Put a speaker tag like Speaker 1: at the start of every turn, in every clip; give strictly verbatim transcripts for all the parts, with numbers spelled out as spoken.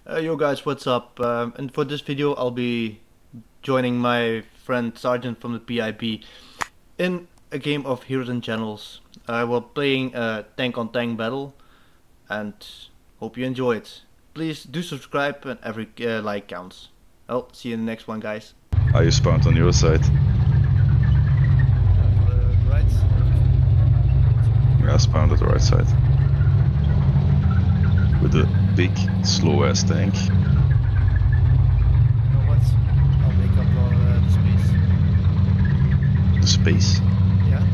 Speaker 1: Uh, yo guys, what's up? Um, and for this video I'll be joining my friend Sergeant from the P I B in a game of Heroes and Generals. Uh, we're playing a tank on tank battle and hope you enjoy it. Please do subscribe and every uh, like counts. Well, see you in the next one, guys.
Speaker 2: Are you spawned on your side?
Speaker 1: Uh, right.
Speaker 2: Yeah, spawned at the right side. With a big, slow ass tank.
Speaker 1: You know what? I'll make up our uh,
Speaker 2: The space.
Speaker 1: Yeah.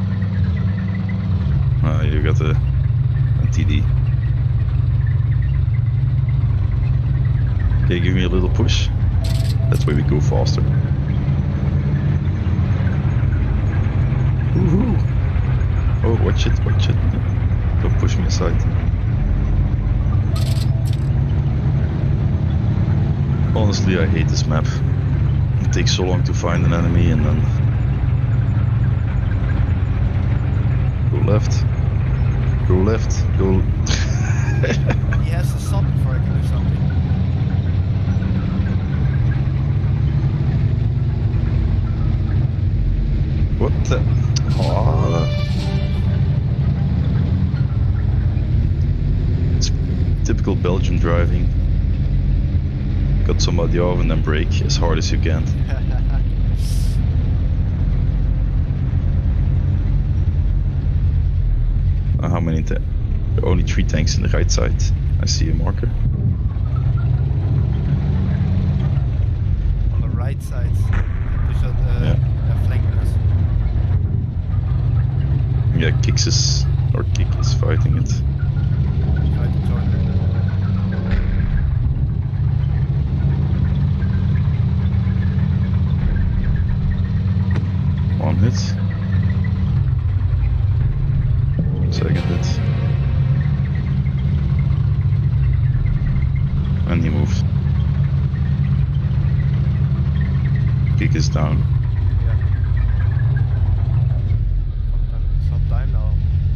Speaker 2: Uh, you got a, a T D. Okay, give me a little push. That's where we go faster. Woohoo! Oh, watch it, watch it. Don't push me aside. Honestly, I hate this map. It takes so long to find an enemy and then go left, go left, go.
Speaker 1: He has to stop before I can do something.
Speaker 2: What the? Oh. It's typical Belgian driving. Cut somebody off and then brake as hard as you can. Uh, how many? There are only three tanks in the right side. I see a marker.
Speaker 1: On the right side. Push out the
Speaker 2: Yeah.
Speaker 1: uh, flankers.
Speaker 2: Yeah, Kix is or Kick is fighting it.
Speaker 1: Try to join it.
Speaker 2: One hit. Second hit. And he moved. Kick is down.
Speaker 1: Yeah. Sometime, sometime now.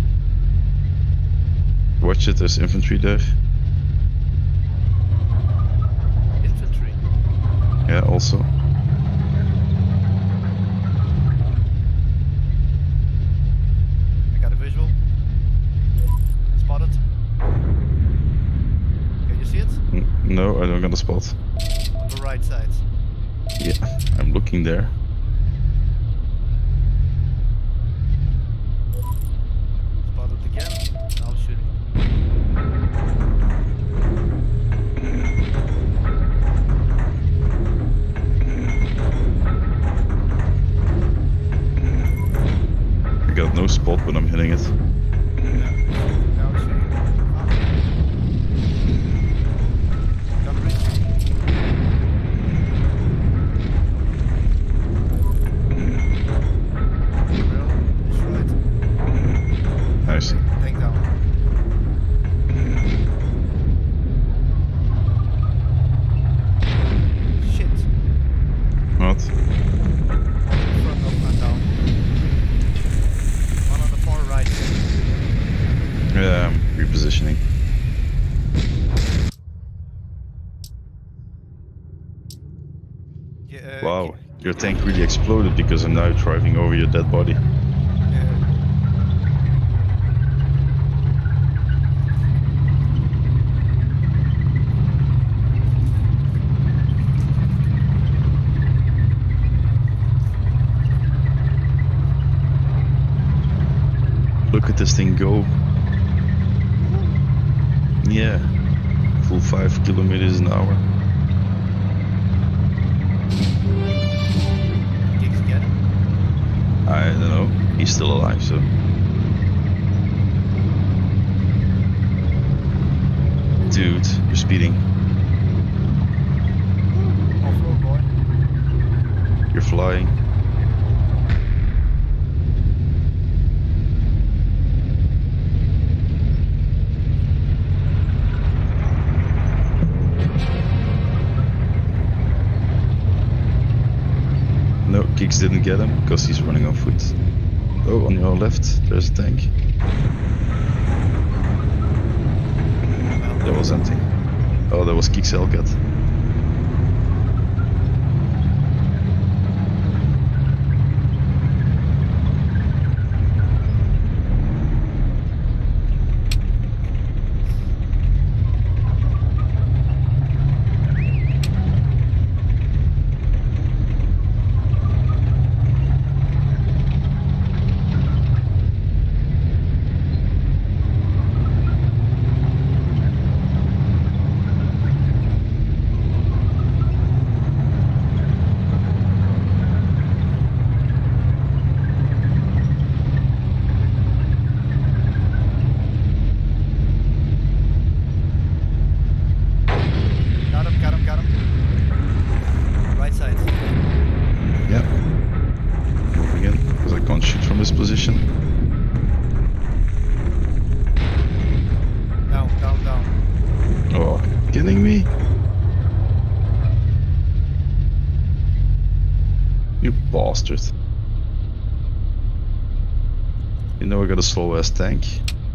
Speaker 2: Watch it, there's infantry there.
Speaker 1: Infantry.
Speaker 2: Yeah, also.
Speaker 1: I got a visual. Spotted. Can you see it?
Speaker 2: N no, I don't got a spot.
Speaker 1: On the right side.
Speaker 2: Yeah, I'm looking there.
Speaker 1: Spotted again. Now shooting.
Speaker 2: I got no spot, but I'm hitting it.
Speaker 1: Yeah. Now shooting. Ah. Gun breach. Rail destroyed.
Speaker 2: Nice.
Speaker 1: Tank down. Shit.
Speaker 2: What?
Speaker 1: Front up and down. One on the far right.
Speaker 2: Yeah, I'm repositioning.
Speaker 1: Yeah, uh,
Speaker 2: Wow, your tank really exploded because I'm now driving over your dead body.
Speaker 1: Yeah.
Speaker 2: Look at this thing go. Yeah, full five kilometers an hour.
Speaker 1: Gigs again.
Speaker 2: I don't know, he's still alive, so. Dude, you're speeding.
Speaker 1: Off-road boy.
Speaker 2: You're flying. No, Kicks didn't get him because he's running on foot. Oh, on your left, there's a tank. That was empty. Oh, that was Geek's Hellcat.
Speaker 1: Position. Down, down, down.
Speaker 2: Oh, kidding me? You bastard. You know I got a slow ass tank.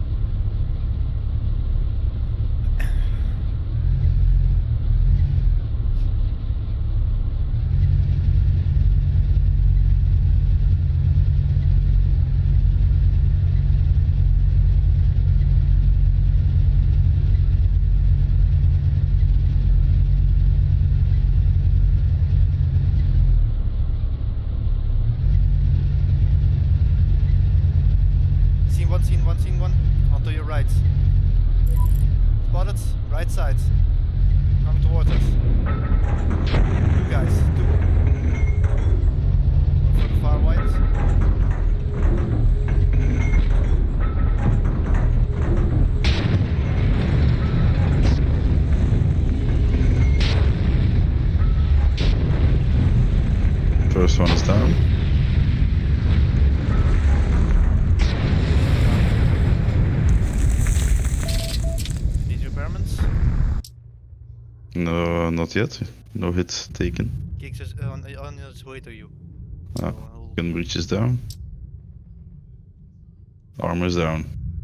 Speaker 1: One scene, one scene, one. Onto your right. Spotted, right side. Coming towards us. Two guys, two. One for the far right.
Speaker 2: First one is down. No, not yet. No hit taken.
Speaker 1: Geeks is on, on his way to you.
Speaker 2: Ah,
Speaker 1: so
Speaker 2: gun breach is down. Armor is down.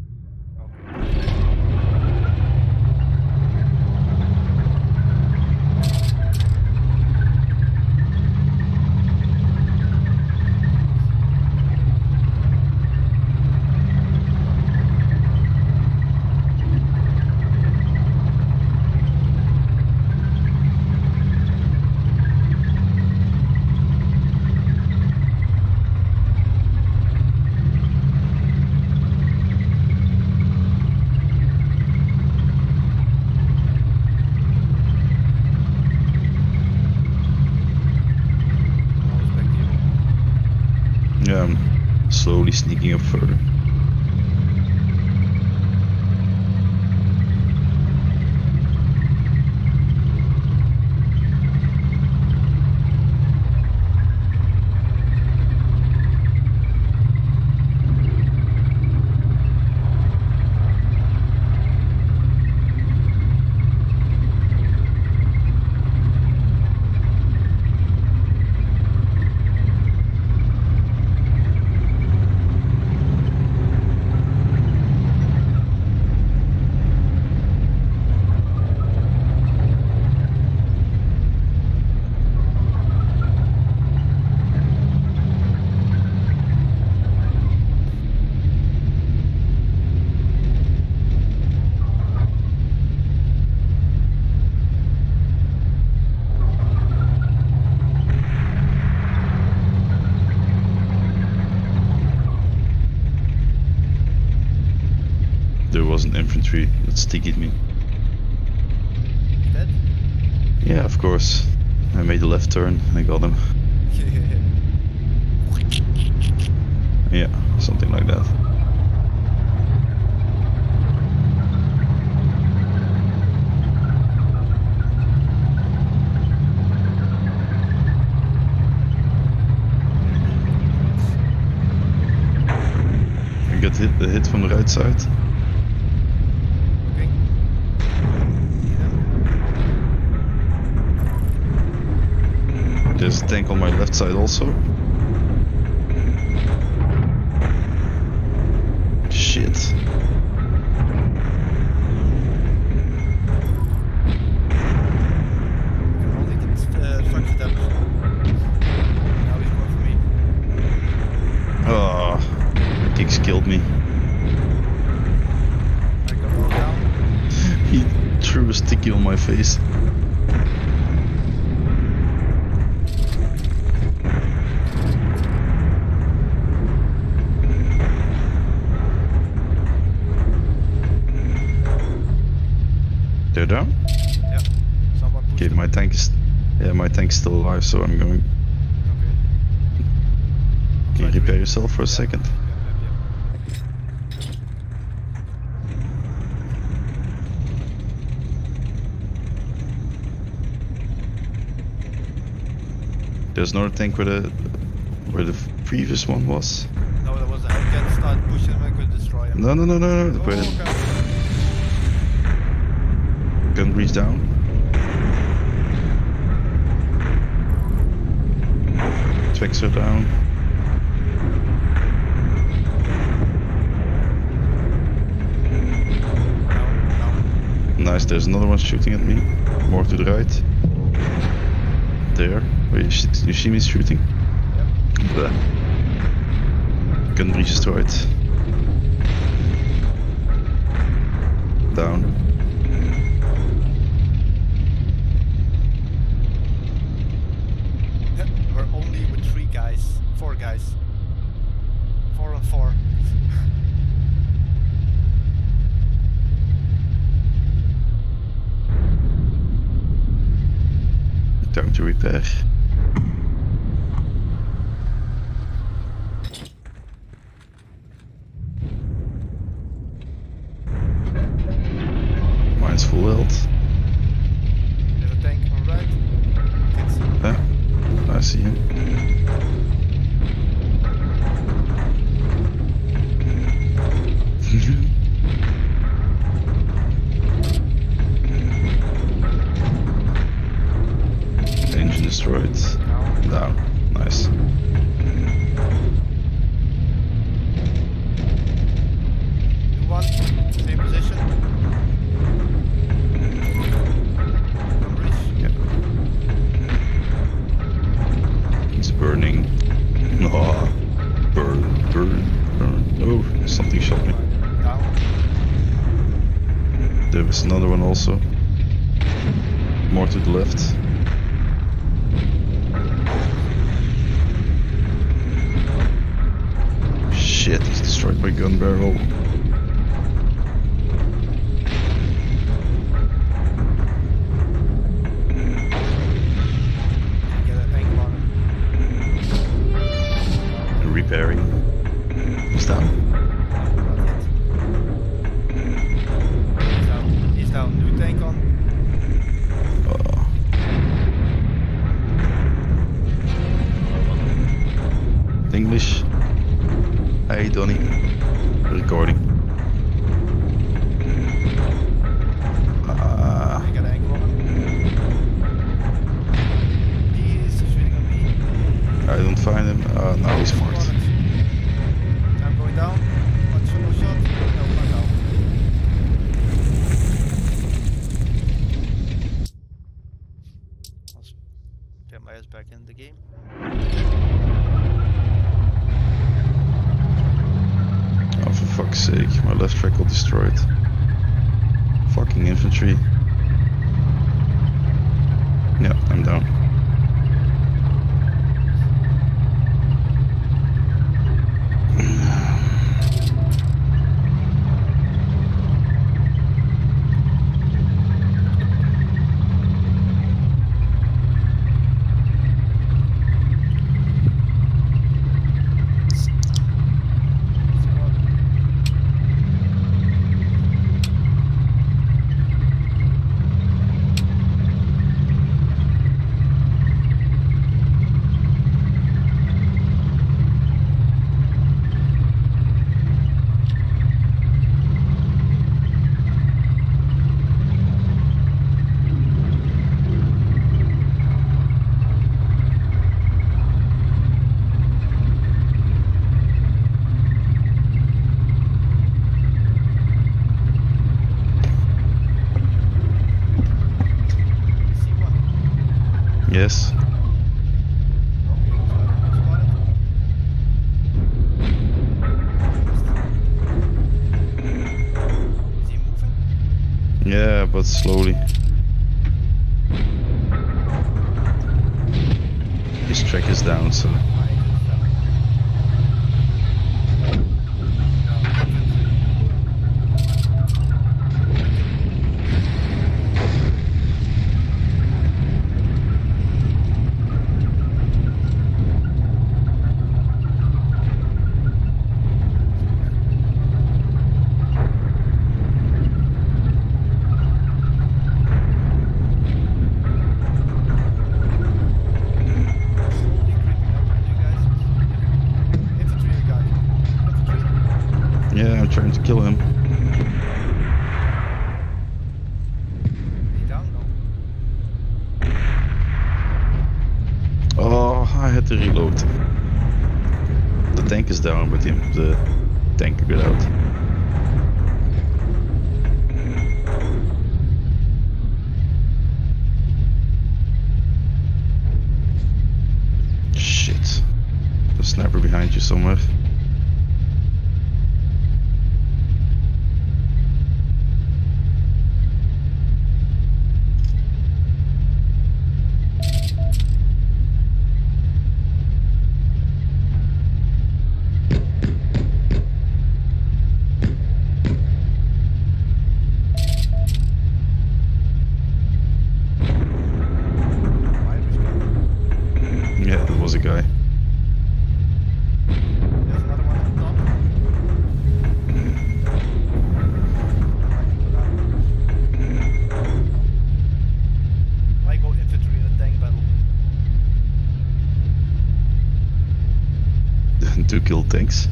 Speaker 2: Yeah, I'm slowly sneaking up further. There was an infantry that sticked me.
Speaker 1: Dead?
Speaker 2: Yeah, of course. I made a left turn and I got him. Yeah, something like that. I got hit the hit from the right side. There's a tank on my left side also. Shit. it was sticky on my face. They're down?
Speaker 1: Yeah. Someone pushed
Speaker 2: Okay,
Speaker 1: them.
Speaker 2: my tank is... Yeah, my tank's still alive, so I'm going...
Speaker 1: Okay.
Speaker 2: Can you repair yourself for a second?
Speaker 1: Yep, yep, yep.
Speaker 2: There's another tank where the... where the previous one was.
Speaker 1: No, there was a Hellcat. Start pushing him, I could destroy him.
Speaker 2: No, no, no, no, no.
Speaker 1: Oh,
Speaker 2: Where the
Speaker 1: okay.
Speaker 2: gun breach down. Twixer down.
Speaker 1: Down, down.
Speaker 2: Nice, there's another one shooting at me. More to the right. There. Wait, you, sh you see me shooting?
Speaker 1: Yep.
Speaker 2: Bleh. Gun breach destroyed. Down.
Speaker 1: Yep. We're only with three guys. Four guys. Four on four.
Speaker 2: Time to repair. Mine's full health.
Speaker 1: There's a tank on right. Can't see.
Speaker 2: Yeah, I see him. Engine destroyed.
Speaker 1: Down.
Speaker 2: Down. Nice.
Speaker 1: New one. Same position. Come bridge.
Speaker 2: Yep. It's burning. Oh, burn, burn, burn. Oh, something shot me.
Speaker 1: Down.
Speaker 2: There was another one also. More to the left. Shit, he's destroyed my gun barrel.
Speaker 1: Get an angle on him.
Speaker 2: Repairing. He's down.
Speaker 1: He's down. He's down. New tank on.
Speaker 2: Oh. English. Hey Donnie. Recording. Ah.
Speaker 1: I got an angle on him. He's shooting on me.
Speaker 2: I don't find him. Uh, now he's marked.
Speaker 1: I'm going down. One shot, no shot. No, I'm down. Let's get my ass back in the game.
Speaker 2: Oh, for fuck's sake, my left track got destroyed. Fucking infantry. Yeah, I'm down. Yes. Yeah, but slowly. His track is down, so. Yeah, I'm trying to kill him. Oh, I had to reload. The tank is down, but the, the tanker got out. Shit. The sniper behind you somewhere. Yeah, there was a guy.
Speaker 1: There's another one on top. Why go infantry in a tank battle?
Speaker 2: To kill tanks.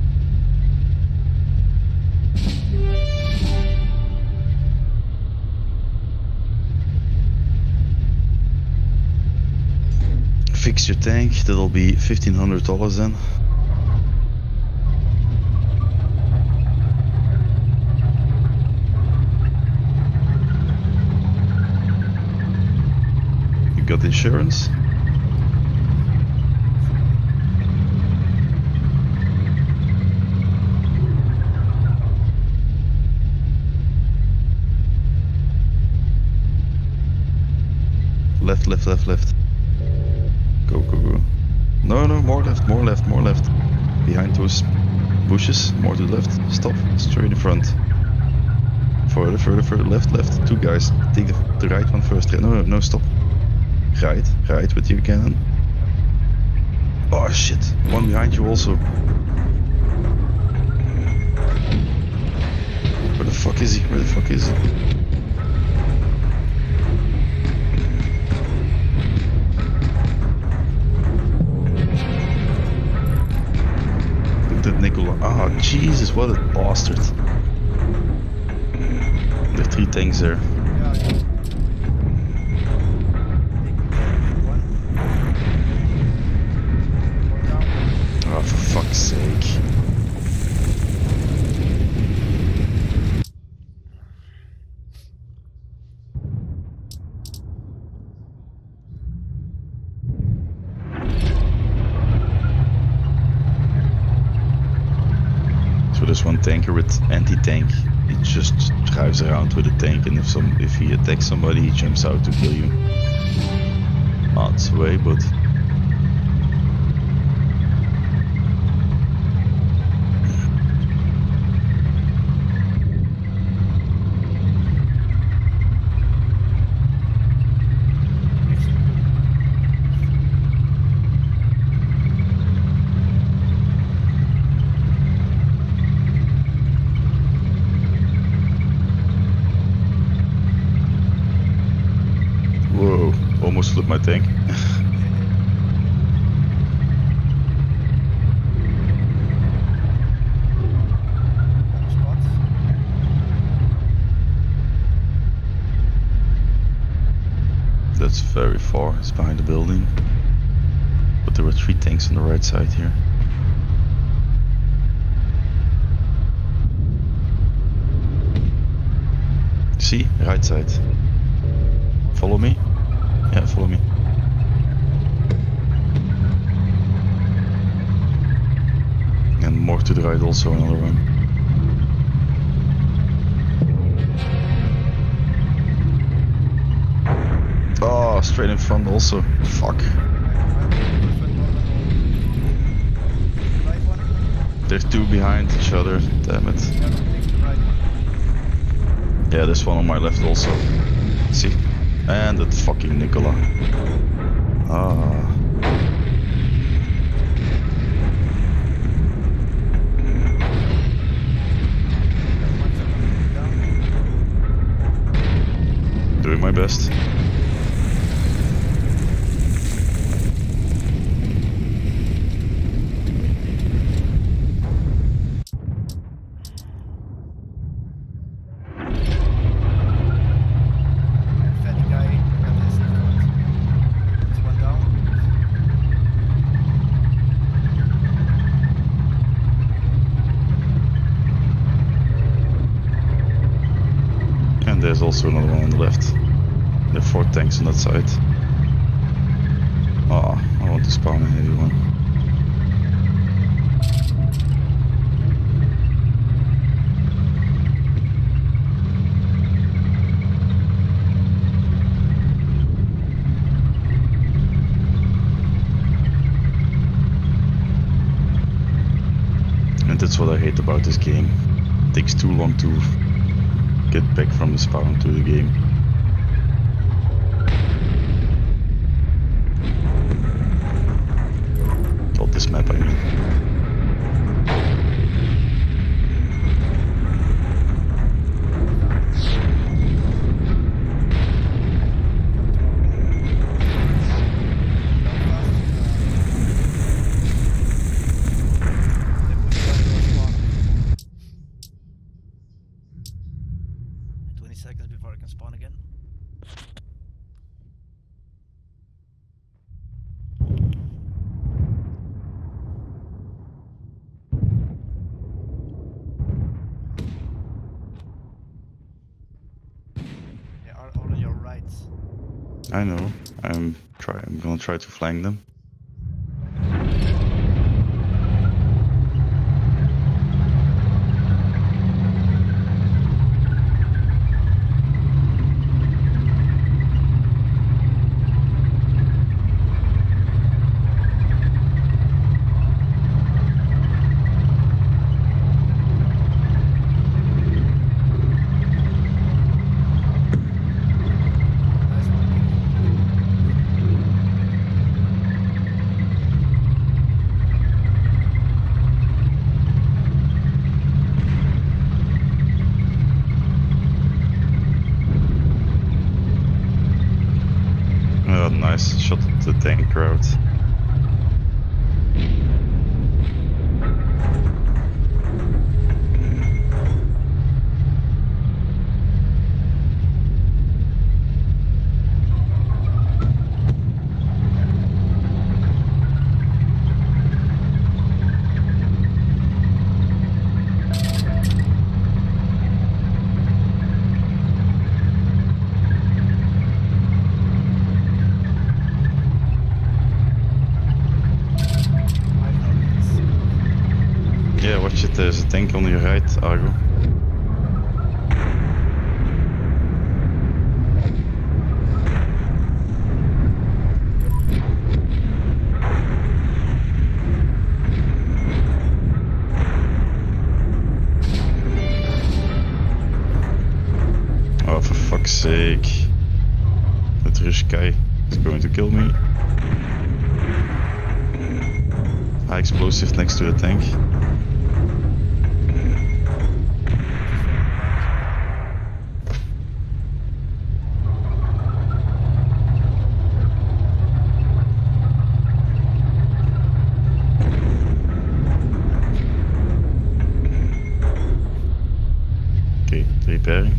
Speaker 2: Fix your tank, that'll be fifteen hundred dollars then. You got insurance? Left, left, left, left. Go, go, go. No, no, more left, more left, more left. Behind those bushes, more to the left. Stop, straight in front. Further, further, further, left, left. Two guys. Take the, the right one first. No, no, no, stop. Right, right with your cannon. Oh shit, one behind you also. Where the fuck is he? Where the fuck is he? Nicola. Ah, oh, Jesus, what a bastard. There are three tanks there.
Speaker 1: Yeah, yeah.
Speaker 2: Oh, for fuck's sake. So there's one tanker with anti-tank. He just drives around with a tank, and if some if he attacks somebody, he jumps out to kill you. Odds way, but whoa, almost flipped my tank. That's very far, it's behind the building. But there were three tanks on the right side here. See, right side. Follow me? Yeah, follow me. And more to the right also, another one. straight in front also. Fuck. There's two behind each other, damn it. Yeah, there's one on my left also. See? And that fucking Nicola. Ah. Doing my best. And there's also another one on the left. There are four tanks on that side. Ah, oh, I want to spawn a heavy one. And that's what I hate about this game. It takes too long to get back from the spawn to the game. Not this map, I mean.
Speaker 1: Seconds before I can spawn again. They are all on your right.
Speaker 2: I know. I'm try. I'm gonna try to flank them. Oh, nice shot at the tank crowd. Yeah, watch it, there's a tank on your right, Argo. Oh, for fuck's sake. That Rush guy is going to kill me. High explosive next to a tank. Okay, repairing.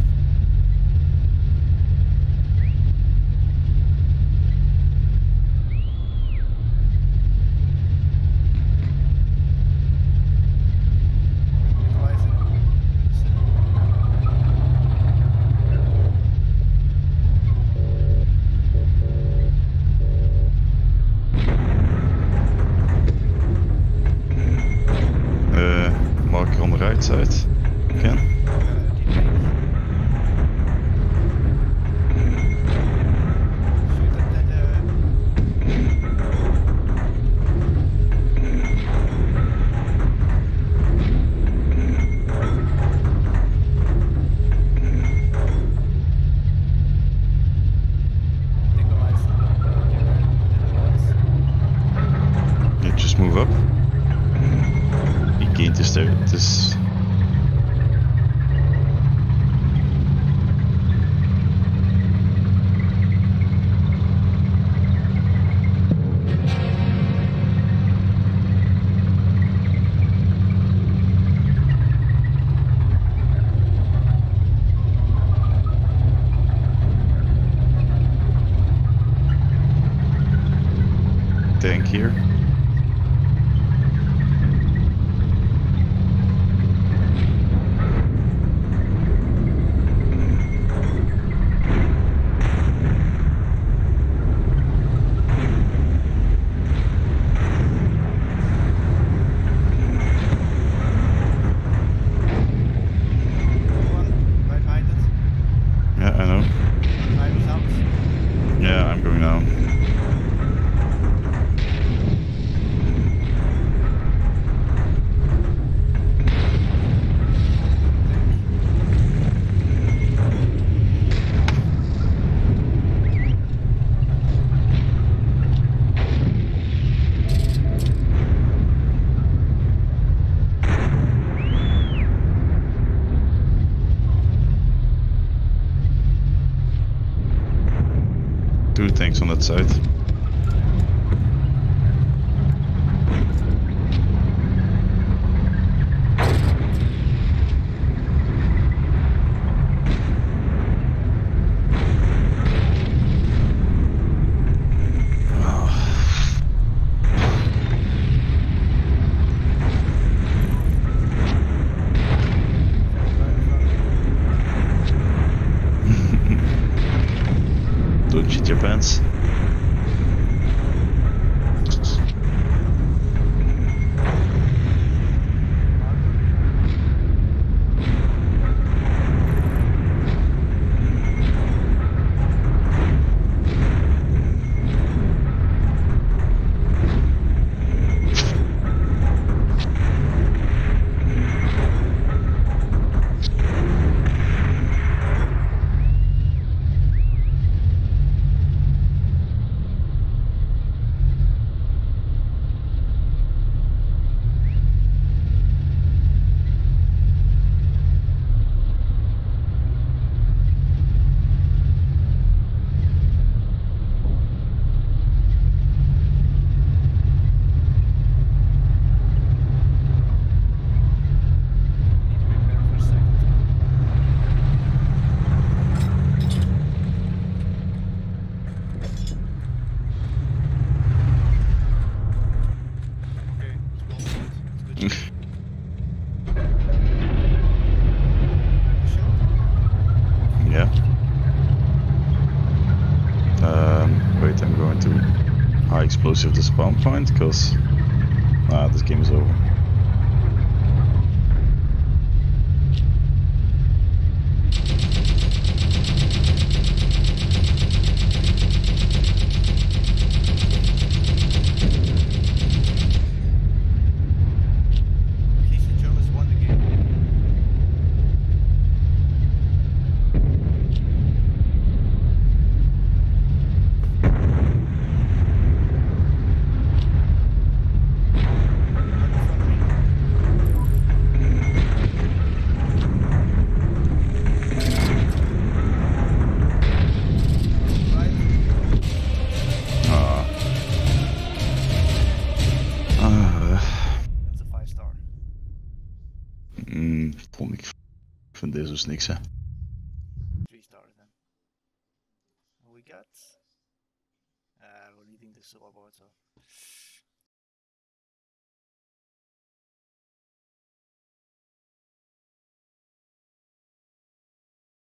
Speaker 2: two tanks on that side. Don't shit your pants. Yeah. Um, wait, I'm going to high explosive the spawn point, because ah, this game is over.
Speaker 1: At least the Germans won the game. That's a five star.
Speaker 2: Mm, vond ik vind deze dus niks, hè.
Speaker 1: Three stars then. What we got? Uh, we're leading the silverboard, so